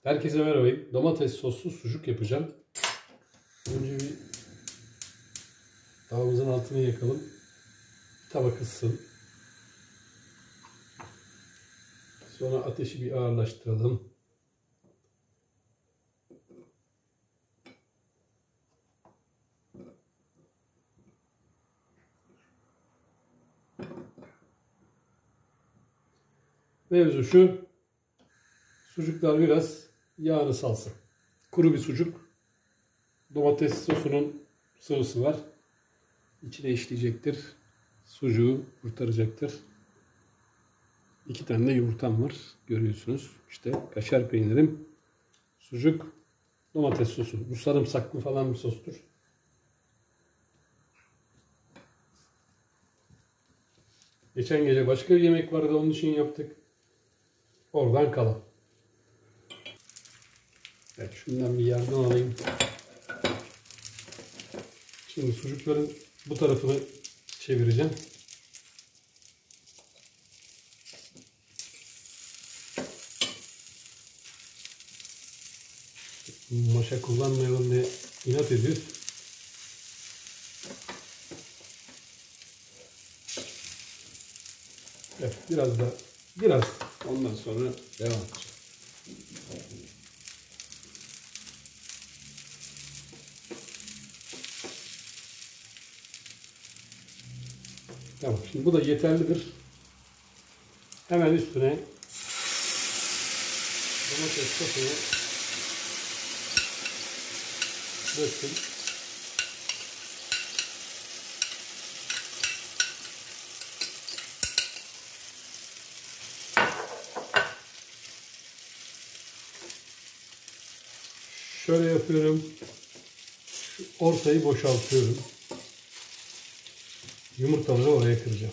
Herkese merhaba. Domates soslu sucuk yapacağım. Önce bir tavamızın altını yakalım. Bir tabak ısınsın. Sonra ateşi bir ağırlaştıralım. Mevzu şu. Sucuklar biraz yağını salsın. Kuru bir sucuk. Domates sosunun sıvısı var. İçine işleyecektir. Sucuğu kurtaracaktır. 2 tane de yumurtam var. Görüyorsunuz. İşte kaşar peynirim, sucuk, domates sosu. Bu sarımsaklı falan bir sostur. Geçen gece başka bir yemek vardı. Onun için yaptık. Oradan kalan. Evet, şundan bir yardım alayım. Şimdi sucukların bu tarafını çevireceğim. Maşa kullanmayalım diye inat ediyoruz. Evet, biraz ondan sonra devam edeceğim. Tamam, şimdi bu da yeterlidir. Hemen üstüne domates sosunu döktüm. Şöyle yapıyorum. Şu ortayı boşaltıyorum. Yumurtaları oraya kıracağım.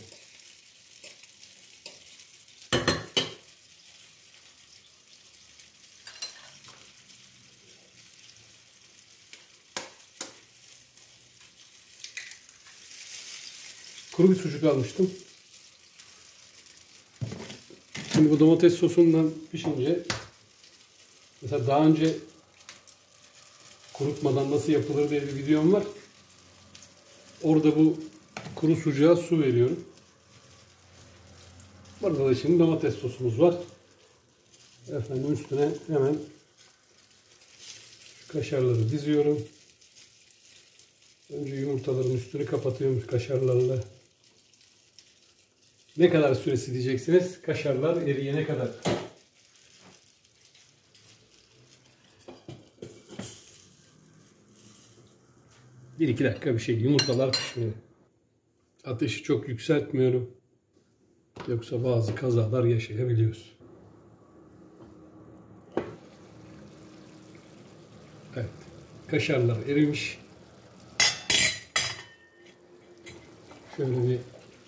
Kuru bir sucuk almıştım. Şimdi bu domates sosundan pişince, mesela daha önce kurutmadan nasıl yapılır diye bir videom var. Orada bu kuru sucuğa su veriyorum. Burada da şimdi domates sosumuz var. Efendim üstüne hemen şu kaşarları diziyorum. Önce yumurtaların üstünü kapatıyorum kaşarlarla. Ne kadar süresi diyeceksiniz? Kaşarlar eriyene kadar. Bir iki dakika bir şey. Yumurtalar pişmiyor. Ateşi çok yükseltmiyorum. Yoksa bazı kazalar yaşayabiliyoruz. Evet. Kaşarlar erimiş. Şöyle bir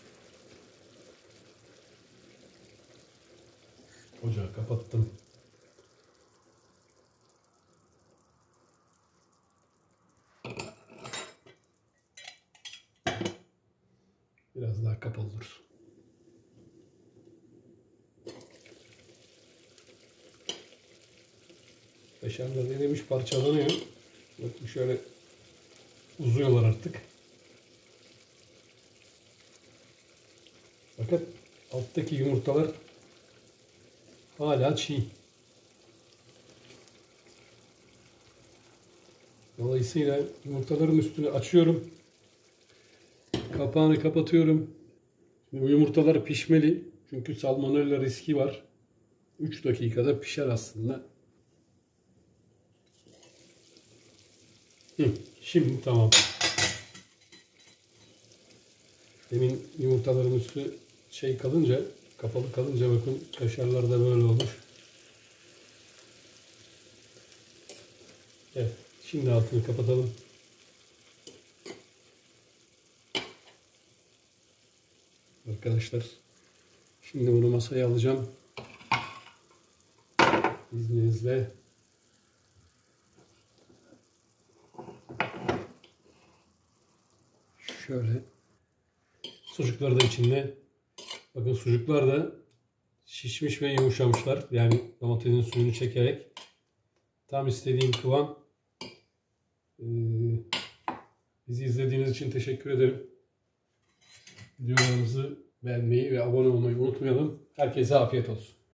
ocağı kapattım. Biraz daha kapalı dursun. Kaşarlar erimiş, parçalanıyor. Bakın şöyle uzuyorlar artık. Fakat alttaki yumurtalar hala çiğ. Dolayısıyla yumurtaların üstünü açıyorum. Kapağını kapatıyorum. Şimdi bu yumurtalar pişmeli. Çünkü salmonella riski var. 3 dakikada pişer aslında. Şimdi tamam. Demin yumurtaların üstü kapalı kalınca bakın kaşarlar da böyle olmuş. Evet. Şimdi altını kapatalım. Arkadaşlar, şimdi bunu masaya alacağım. İzninizle. Şöyle. Sucuklar da içinde. Bakın sucuklar da şişmiş ve yumuşamışlar. Yani domatesin suyunu çekerek Tam istediğim kıvam. Bizi izlediğiniz için teşekkür ederim. Videolarımızı beğenmeyi ve abone olmayı unutmayalım. Herkese afiyet olsun.